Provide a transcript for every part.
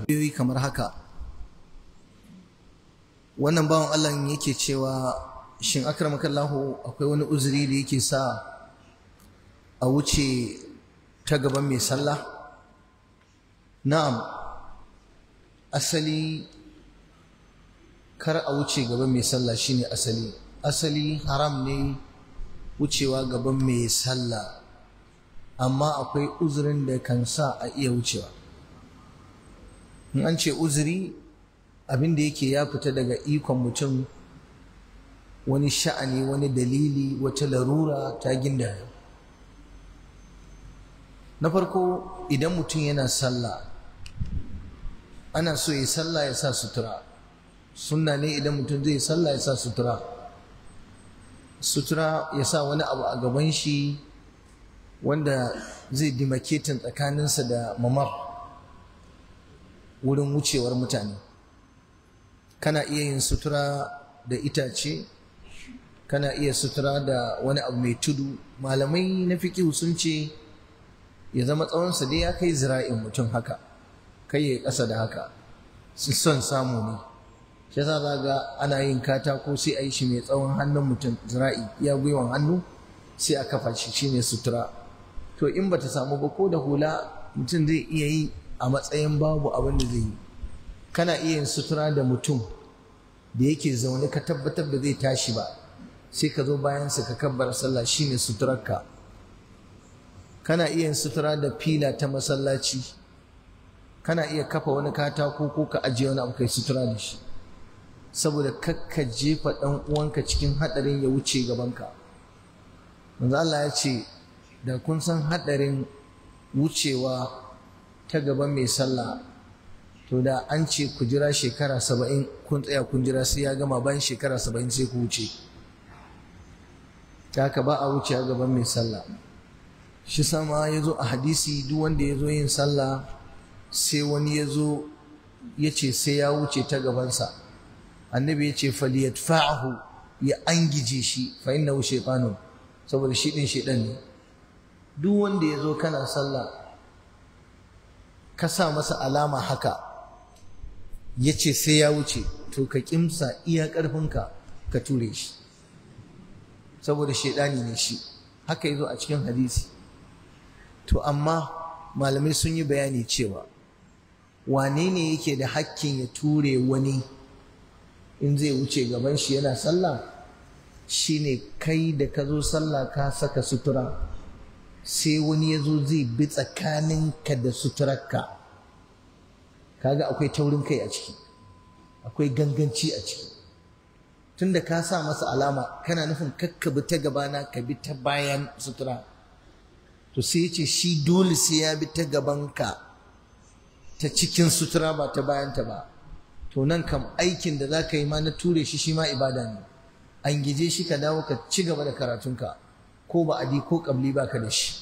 yoyi kamar haka. Wannan bawan Allah yake cewa shin akramakallahu akwai wani uzuri da yake sa a wuce ta gaban mai sallah? Na'am, asali kar a wuce gaban mai sallah shine asali haram ne wucewa gaban mai sallah, amma akwai uzurin da kan sa a iya wucewa. In an ce uzuri, abin da yake ya fita daga ikon mutum, wani sha'ani, wani dalili, wata larura ta gindaya. Na farko, idan mutum yana sallah, ana so ya sallah ya sa sutura. Sunna ne idan mutum zai sallah ya sa sutura. Sutura ya sa wani abu a gaban shi wanda zai dimaketin tsakaninsa da mamar wurin wucewar mutane. Kana iya yin sutura da itace, kana iya sutura da wani abu mai tudu. Malamai na fiqh sun ce ya zama tsawonsa dai ya kai zira'in mutum haka, kai ya ƙasa da haka, su son samu ne. Shi yasa za ga ana yin katako sai a yi shi mai tsawon hannun mutum, zira'i iya gwiwan hannu, sai a kafa shi shine sutura. To in bata samu ba, ko da hula mutum zai iya yi a matsayin babu abin da zai yi. Kana iya yin sutura da mutum da yake zaune ka tabbatar da zai tashi ba, sai ka zo bayansa ka kabbara sallah, shine suturarka. Kana iya yin sutura da fila ta masallaci, kana iya kafa wani katako ko ka ajiye wani abu kai sutura da shi, saboda kakka jefa ɗan uwanka cikin haɗarin ya wuce gabanka. Manzo Allah ya ce da kun san haɗarin wucewa ta gaban mai sallah, to da an ce ku jira shekara 70, kun tsaya kun jira sai ya gama, bayan shekara 70 sai ku wuce. Ta haka ba a wuce a gaban mai sallah. Shi sama ya zo a hadisi, duk wanda ya zo yin sallah sai wani ya zo ya ce sai ya wuce ta gabansa, annabi ya ce falyadfa'hu, ya angije shi, fa innahu shaytanun, saboda shi din shaytan ne. Duk wanda ya zo kana sallah ka sa masa alama haka ya ce sai ya wuce, to ka kimsa iya ƙarfinka ka ture shi, saboda shaidani ne shi. Haka yazo a cikin hadisi. To amma malamai sun yi bayani cewa wane ne yake da hakkin ya ture wani in zai wuce gaban shi yana sallah? Shine kai da ka zo sallah ka saka sutura, sai wani ya zo zai bi tsakaninka da suturarka. Kaga akwai taurin kai a ciki, akwai ganganci a ciki. Tunda ka sa masa alama, kana nufin kakka bi ta gabana, ka bi ta bayan sutura. To sai ya ce shi dole sai ya bi ta gabanka, ta cikin sutura ba ta bayanta ba. To nan kam aikin da za ka yi ma na ture shi, shi ma ibada ne. An gije shi ka dawo ka ci gaba da karatunka, ko ba'adi ko ƙabli ba ka da shi.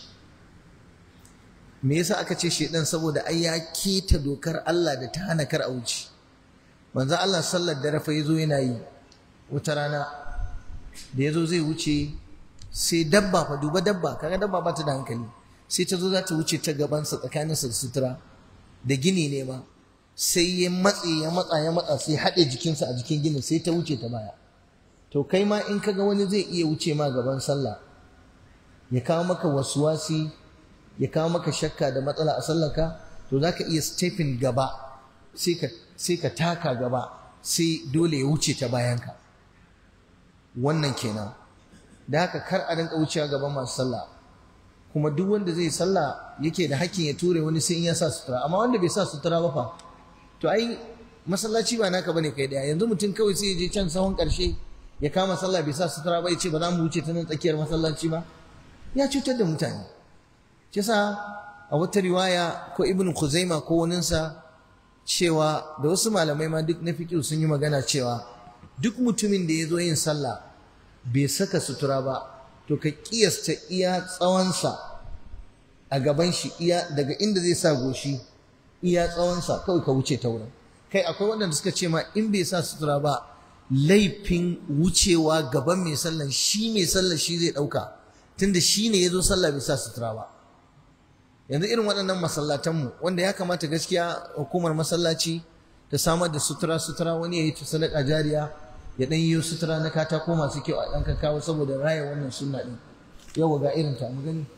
Me yasa aka ce shedan? Saboda ai ya keta dokar Allah da ta hana kar a wuce. Manzo Allah sallar dare fa yazo yana yi wata rana, da yazo zai wuce sai dabba, fa duba dabba, kaga dabba ba ta da hankali, sai ta zo za ta wuce ta gabansa tsakaninsa da sutura, da gini ne ma, sai ya matsa sai haɗe jikinsa a jikin ginin, sai ta wuce ta baya. To kai ma in kaga wani zai iya wuce ma gaban sallah, ya kawo maka waswasi, ya kawo maka shakka da matsala a sallarka, to zaka iya stepping gaba, sai ka taka gaba, sai dole ya wuce ta bayanka. Wannan kenan. Da haka kar a rinka wucewa gaban masu sallah. Kuma duk wanda zai sallah yake da hakkin ya ture wani sai in ya sa sutura. Amma wanda bai sa sutura ba fa, to ai masallaci ba naka bane kai daya. Yanzu mutum kawai sai ya je can sahun karshe ya kama sallah bai sa sutura ba, ya ce ba za mu wuce ta nan tsakiyar masallaci ba. Ya cutar da mutane. Kisa a wata riwaya ko Ibn Khuzaima ko waninsa cewa da wasu malamai ma duk na fiqh sun yi magana cewa duk mutumin da ya zo yin sallah bai saka sutura ba, to ka kiyasta iya tsawonsa a gaban shi, iya daga inda zai sa goshi, iya tsawonsa kawai ka wuce ta wurin. Kai akwai waɗanda suka ce ma in bai sa sutura ba, laifin wucewa gaban mai sallan shi mai sallar shi zai ɗauka, tunda shi ne ya zo sallah bai sa sutura ba. yanzu irin waɗannan masallatanmu wanda ya kamata gaskiya hukumar masallaci ta samar da sutura wani ya yi ta sadaka jariya ya ɗan yi sutura na katako masu kyau a ɗan kawo saboda raya wannan sunna ɗin. Yau ga irin ta mu gani.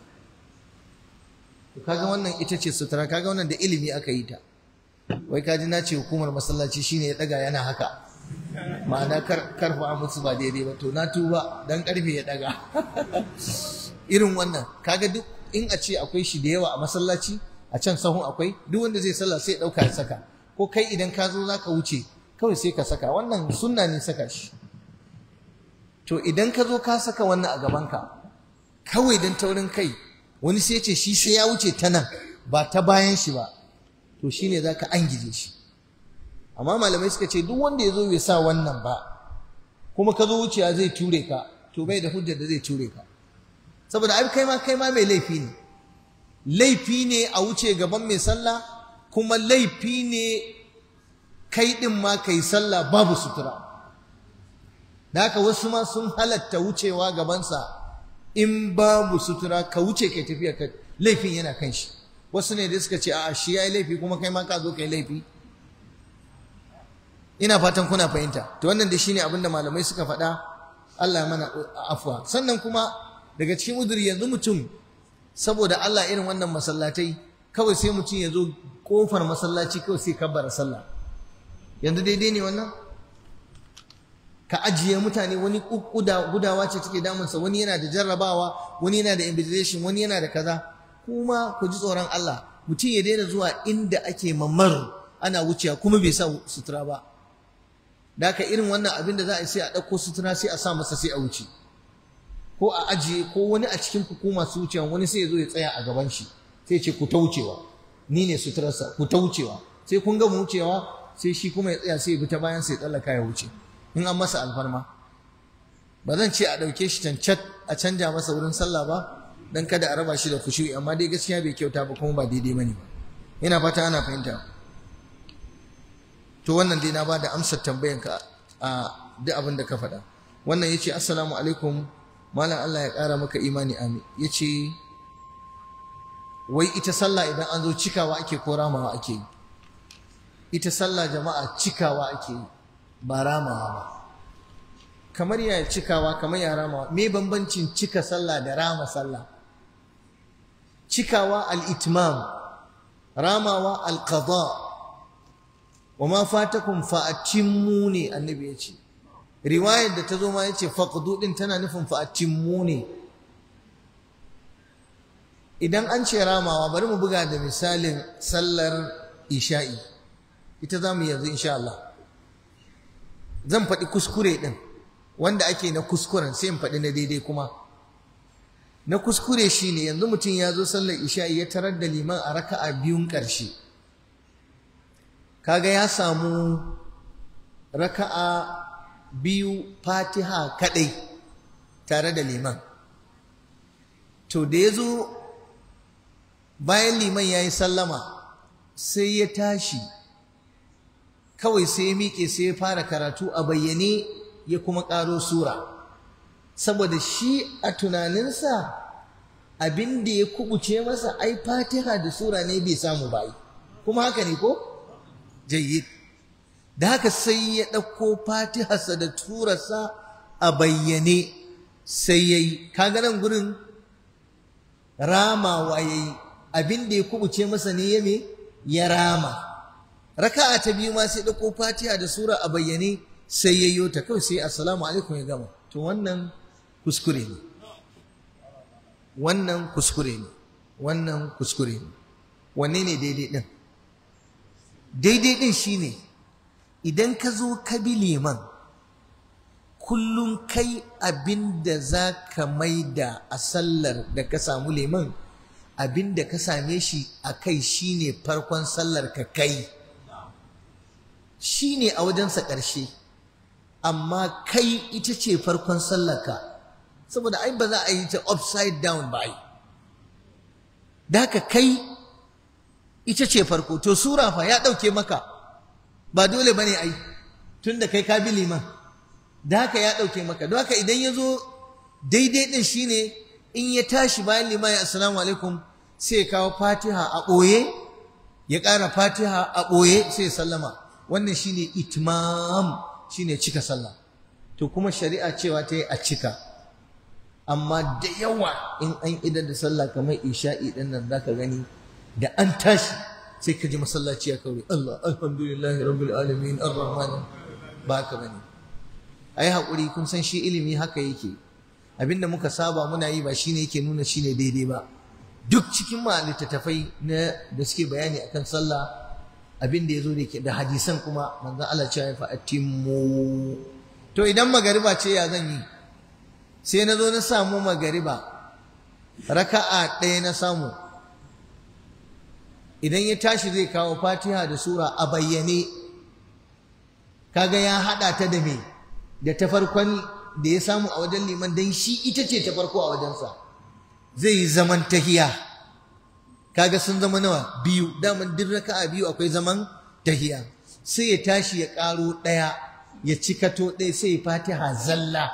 Kaga wannan ita ce sutura, kaga wannan da ilimi aka yi ta. Wai kaji na ce hukumar masallaci shine ya ɗaga yana haka. Ma'ana karfa musu ba daidai ba, to na tuba dan karfe ya ɗaga. Irin wannan kaga duk in a ce akwai shi da yawa a masallaci, a can sahun akwai, duk wanda zai sallah sai ya ɗauka ya saka, ko kai idan ka zo za ka wuce kawai sai ka saka, wannan sunna ne saka shi. To idan ka zo ka saka wannan a gabanka kawai dan taurin kai, wani sai ce shi sai ya wuce ta nan ba ta bayan shi ba, to shine za ka angije shi. Amma malamai suka ce duk wanda ya zo bai sa wannan ba kuma ka zo wucewa zai ture ka, to bai da hujjar da zai ture ka, saboda ai kai ma mai laifi ne. Laifi ne a wuce gaban mai sallah, kuma laifi ne kai din ma kai sallah babu sutura. Da haka wasu ma sun halatta wucewa gabansa in babu sutura, ka wuce kai tafiya ka, laifin yana kan shi. Wasu ne da suka ce a'a shi yayi laifi kuma kai ma ka zo kai laifi. Ina fatan kuna fahimta. To wannan dai shine abin da malamai suka faɗa, Allah ya mana afwa. Sannan kuma daga cikin uduri yanzu mutum saboda Allah irin wannan masallatai kawai sai mutum ya zo kofar masallaci kawai sai kabbara sallah. Yanzu daidai ne wannan? Ka ajiye mutane, wani gudawa ce take damunsa, wani yana da jarrabawa, wani yana da invigilation, wani yana da kaza. Kuma ku ji tsoron Allah, mutum ya daina zuwa inda ake mamar ana wucewa kuma bai sa sutura ba. Da haka irin wannan abin da za a yi sai a ɗauko sutura sai a sa masa sai a wuce, ko a ajiye, ko wani a cikin ku masu wucewa wani sai ya zo ya tsaya a gaban shi sai ce ku ta wucewa, ni ne suturarsa, ku ta wucewa. Sai kun gama wucewa sai shi kuma ya tsaya sai ya bi ta bayan sai ya tsallaka ya wuce in an masa alfarma. Ba zan ce a ɗauke shi cancat a canja masa wurin sallah ba dan kada a raba shi da khushu'i, amma dai gaskiya bai kyauta ba kuma ba daidai bane ba. Ina fata ana fahimta. To wannan dai na ba da amsar tambayanka a duk abin da ka faɗa. Wannan yace assalamu alaikum malam, Allah ya ƙara maka imani, amin. Yace wai ita sallah idan an zo cikawa ake ko ramawa ake yi? Ita sallah jama'a cikawa ake yi ba ramawa ba. Kamar ya cikawa kamar ya ramawa, me bambancin cika sallah da rama sallah? Cikawa al-itmam, ramawa al-qada. Wa ma fatakum fa atimmu ne annabi yace. Riwayar da ta zo ma yace faqdu din tana nufin fa atimmu ne. Idan an ce ramawa, bari mu buga da misalin sallar isha'i, ita za mu yanzu insha Allah. Zan faɗi kuskure ɗin wanda ake na kuskuren, sai in faɗi na daidai kuma. Na kuskure shi ne yanzu mutum ya zo sallar isha'i ya tarar da liman a raka'a biyun ƙarshe, kaga ya samu raka'a biyu fatiha kaɗai tare da liman. To da ya zo bayan liman ya yi sallama sai ya tashi kawai sai ya miƙe sai ya fara karatu a bayyane ya kuma ƙaro sura, saboda shi a tunaninsa abin da ya kubuce masa ai fatiha da sura ne bai samu ba, kuma haka ne ko? Jayyid. Da haka sai ya ɗauko fatiharsa da turarsa a bayyane sai ya yi, kaga nan gurin ramawa ya yi, abin da ya kubuce masa ne ya me ya rama. Raka'a ta biyu ma sai ɗauko fatiha da sura a bayyane sai ya yi ta, kawai sai assalamu alaikum ya gama. To wannan kuskure ne, wannan kuskure ne, wannan kuskure ne. Wanne ne daidai ɗin? Daidai ɗin shi ne idan ka zo ka bi liman, kullum kai abin da za ka maida a sallar da ka samu liman, abin da ka same shi a kai shi ne farkon sallar ka kai, shi ne a wajensa ƙarshe, amma kai ita ce farkon sallar ka, saboda ai ba za a yi ta upside down ba ai. Da haka kai ita ce farko. To sura fa ya ɗauke maka, ba dole ba ne ai, tun da kai ka bi liman, da haka ya ɗauke maka. Don haka idan ya zo daidai ɗin shi ne in ya tashi bayan liman ya assalamu alaikum sai ya kawo fatiha a ɓoye ya ƙara fatiha a ɓoye sai ya sallama. Wannan shine itmam, shine cika sallah. To kuma shari'a cewa ta yi a cika, amma da yawa in an idar da sallah kamar isha'i ɗin nan za ka gani da an tashi sai ka ji masallaci ya kaure Allah alhamdulillahi rabbil alamin arrahman. Ba haka bane, ai haƙuri, kun san shi ilimi haka yake, abinda muka saba muna yi ba shine yake nuna shine daidai ba. Duk cikin littattafai da suke bayani akan sallah, abinda yazo da hadisan kuma manzon Allah ya fa atimmu. To idan magariba ce ya zan yi? Sai na zo na samu magariba raka'a ɗaya na samu, idan ya tashi zai kawo fatiha da sura a bayyane, kaga ya haɗa ta da me, da ta farkon da ya samu a wajen liman, dan shi ita ce ta farko a wajensa. Zai yi zaman tahiya, kaga sun zama nawa? Biyu. Daman duk raka'a biyu akwai zaman tahiya. Sai ya tashi ya ƙaro ɗaya, ya cikato ɗaya, sai ya fatiha zalla,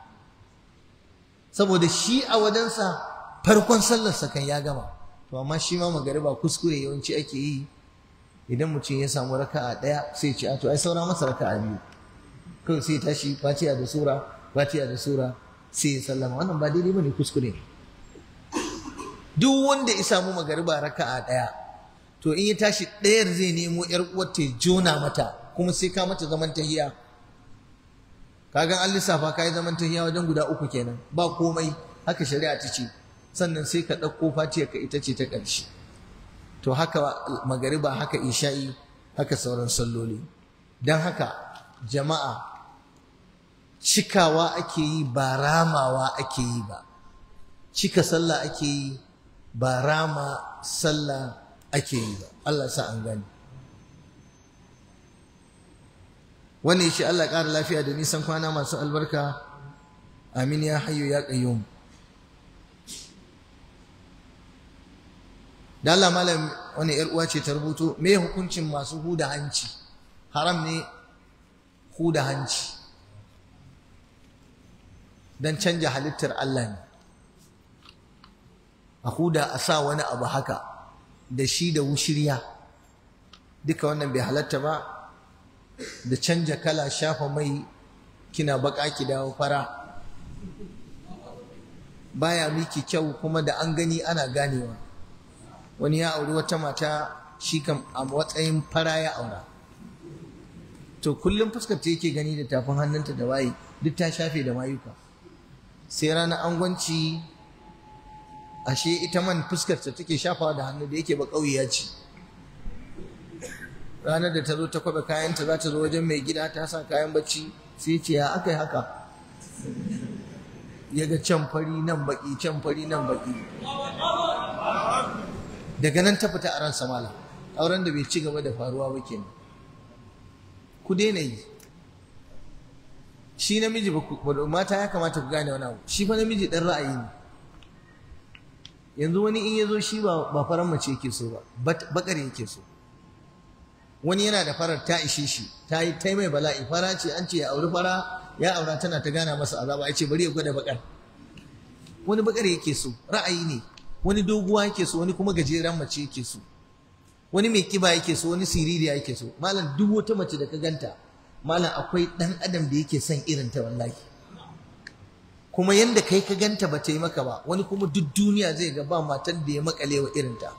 saboda shi a wajensa farkon sallarsa kan ya gama. To amma shi ma magariba kuskure yawanci ake yi, idan mutum ya samu raka'a ɗaya sai ya ce a to ai saura masa raka'a biyu, kawai sai ya tashi fatiha da sura sai ya sallama. Wannan ba daidai bane, kuskure ne. Duk wanda ya samu magariba raka'a ɗaya, to in ya tashi ɗayar zai nemo ƴar uwar ta jona mata, kuma sai ka mata zaman tahiya. Kaga an lissafa kai zaman tahiya wajen guda 3 kenan, ba komai, haka shari'a ta ce. Sannan sai ka ɗauko fatiha ka ita ce ta ƙarshe. To haka magariba, haka isha'i, haka sauran salloli. Dan haka jama'a, cikawa ake yi ba ramawa ake yi ba. Cika sallah ake yi ba rama sallah ake yi ba. Allah sa an gane. Wannan shi Allah ƙara lafiya da nisan kwana masu albarka. Amin ya hayyu ya qayyum. Da Allah malam, wani ƴar uwa ce ta rubuto, me hukuncin masu huda hanci? Haram ne huda hanci, dan canja halittar Allah ne. A huda a sa wani abu haka da shi da wushirya, duka wannan bai halatta ba. Da canja kala, shafa mai, kina baka ki dawo fara, baya miki kyau, kuma da an gani ana ganewa. Wani ya auri wata mata, shi kam a matsayin fara ya aura, to kullum fuskar ta yake gani da tafin hannunta da waye duk ta shafe da mayuka. Sai ranar angwanci, ashe ita man fuskar ta take shafawa da hannu, da yake ba ƙauye ce. Ranar da ta zo ta kwaɓe kayanta za ta zo wajen mai gida, ta sa kayan bacci, sai ce ya aka yi haka? Ya ga can fari nan baki, can fari nan baki. Daga nan ta fita a ransa malam, auren da bai ci gaba da faruwa ba kenan. Ku daina yi. Shi namiji mata ya kamata ku gane wani abu, shi fa namiji dan ra'ayi ne. Yanzu wani in ya zo shi ba farar mace yake so ba, bakar yake so. Wani yana da farar ta ishe shi, ta yi mai bala'i, fara ce an ce ya auri fara, ya aura tana ta gana masa azaba, ya ce bari ya gwada bakar. Wani bakar yake so, ra'ayi ne. Wani doguwa yake so, wani kuma gajeren mace yake so. Wani mai kiba yake so, wani siririya yake so. Malam duk wata mace da ka ganta, malam akwai dan adam da yake son irin ta wallahi. Kuma yanda kai ka ganta ba ta yi maka ba, wani kuma duk duniya zai ga ba matan da ya makale wa irin ta.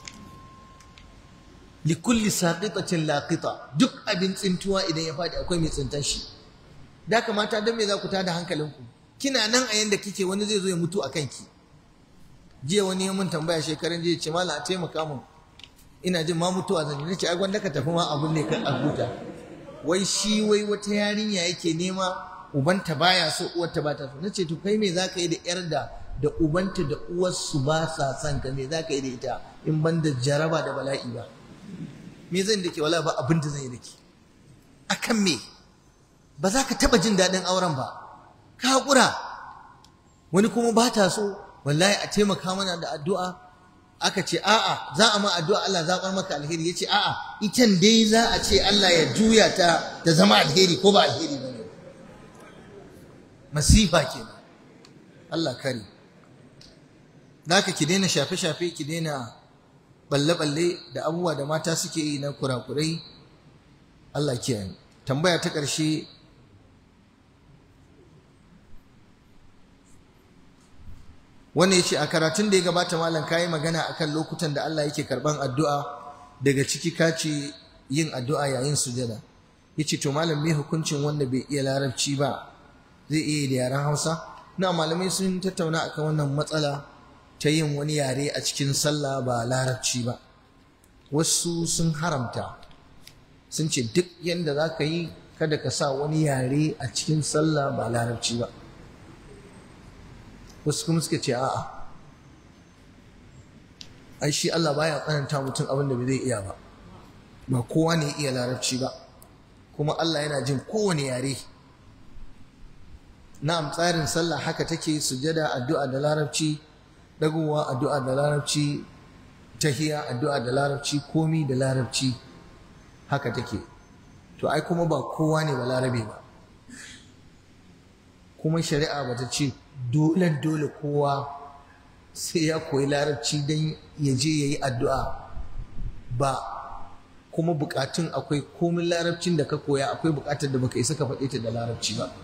Likulli saqitatin laqita, duk abin tsintuwa idan ya fadi akwai mai tsintar shi. Da kamata dan me za ku tada hankalinku? Kina nan a yanda kike, wani zai zo ya mutu akan ki. Jiya wani ya mun tambaya shekaran jiya, ce mallam a taimaka mun, ina jin ma mutuwa zan yi. Nace ai gwanda ka tafi ma abun ne ka abuta. Wai shi wai wata yarinya yake nema, ubanta baya so, uwarta ba ta so. Nace to kai me zaka yi da yar da ubanta da uwarsu ba sa son ka, me zaka yi da ita in ban da jaraba da bala'i ba? Me zan dake? Wala ba abin da zan yi dake. Akan me? Ba za ka taba jin daɗin auren ba, ka haƙura. Wani kuma ba ta so, wallahi a taimaka mana da addu'a. Aka ce a'a, za a ma addu'a Allah zaɓar maka alheri. Ya ce a'a, itan dai za a ce Allah ya juya ta da zama alheri ko ba alheri ba ne. Masifa kenan. Allah kare. Naka ki daina shafe-shafe, ki daina balle-balle da abubuwa da mata suke yi na kurakurai. Allah kiyaye. Tambaya ta ƙarshe, wannan yace a karatun da ya gabata malam kayi magana akan lokutan da Allah yake karban addu'a, daga ciki ka ce yin addu'a yayin sujada. Yace to malam me hukuncin wanda bai iya larabci ba, zai iya da yaren Hausa? Na malamai sun tattauna akan wannan matsala ta yin wani yare a cikin sallah ba larabci ba. Wasu sun haramta, sun ce duk yanda za ka yi kada ka sa wani yare a cikin sallah ba larabci ba. Wasu kuma suka ce a'a, ai shi Allah baya tsananta mutum abin da bai zai iya ba, ba kowa ne iya larabci ba, kuma Allah yana jin kowane yare. Na'am, tsarin sallah haka take, sujada addu'a da larabci, dagowa addu'a da larabci, tahiya addu'a da larabci, komi da larabci, haka take. To ai kuma ba kowa ne ba larabe ba, kuma shari'a bata ce dole kowa sai ya koyi larabci don ya je ya yi addu'a ba. Kuma bukatun akwai, komin larabcin da ka koya akwai bukatar da baka isa ka faɗe ta da larabci ba.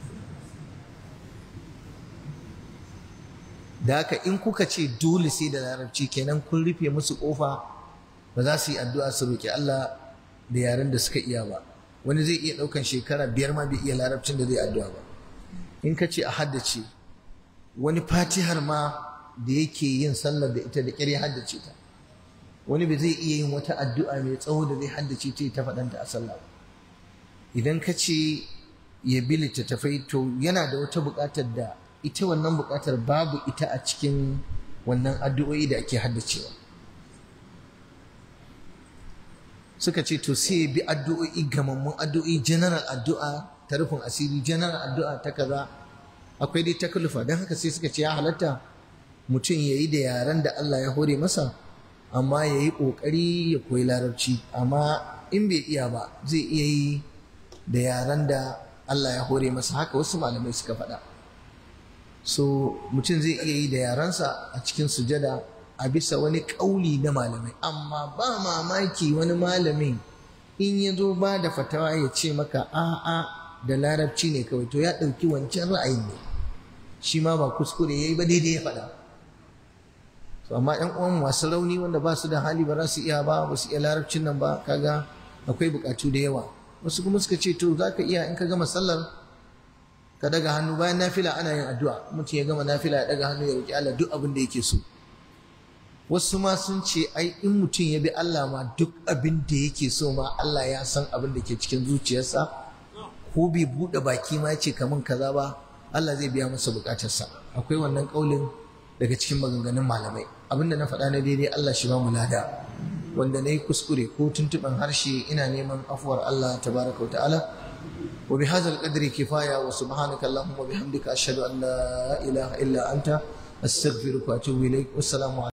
Da haka in kuka ce dole sai da larabci, kenan kun rufe musu kofa, ba za su yi addu'a su roƙi Allah da yaren da suka iya ba. Wani zai iya ɗaukan shekara 5 ma bai iya larabcin da zai addu'a ba. In ka ce a haddace, wani fatihar ma da yake yin sallar da ita da ƙyar ya haddace ta, wani bai zai iya yin wata addu'a mai tsawo da zai haddace ta faɗanta a sallah. Idan ka ce ya bi littattafai, to yana da wata buƙatar da ita wannan buƙatar babu ita a cikin wannan addu'o'i da ake haddacewa. Suka ce to sai bi addu'o'i, gamammun addu'o'i, general addu'a ta rufin asiri, general addu'a ta kaza, akwai dai takallufa. Don haka sai suka ce ya halatta mutum ya yi da yaren da Allah ya hore masa, amma ya yi ƙoƙari ya koyi larabci. Amma in bai iya ba, zai iya yi da yaren da Allah ya hore masa. Haka wasu malamai suka faɗa. So mutum zai iya yi da yarensa a cikin sujada a bisa wani ƙauli na malamai. Amma ba mamaki wani malamin in ya zo ba da fatawa ya ce maka a'a da larabci ne kawai, to ya ɗauki wancan ra'ayin ne, shi ma ba kuskure ya yi ba, daidai ya faɗa. So amma ƴan uwan masu rauni wanda ba su da hali, ba za su iya ba, ba su iya larabcin nan ba, kaga akwai buƙatu da yawa. Wasu kuma suka ce to za ka iya, in ka gama sallar ka daga hannu, bayan nafila ana yin addu'a, mutum ya gama nafila ya daga hannu ya roƙi Allah duk abin da yake so. Wasu ma sun ce ai in mutum ya bi Allah ma duk abin da yake so ma Allah ya san abin da ke cikin zuciyarsa, ko bai buɗe baki ma ya ce kaman kaza ba, Allah zai biya masa buƙatarsa. Akwai wannan ƙaulin daga cikin maganganun malamai. Abin da na faɗa na daidai Allah shi ba mu lada, wanda na yi kuskure ko tuntuɓen harshe ina neman afuwar Allah tabaraka wa ta'ala. وبهذا القدر كفاية، وسبحانك اللهم وبحمدك أشهد أن لا إله إلا أنت أستغفرك وأتوب إليك. والسلام عليكم.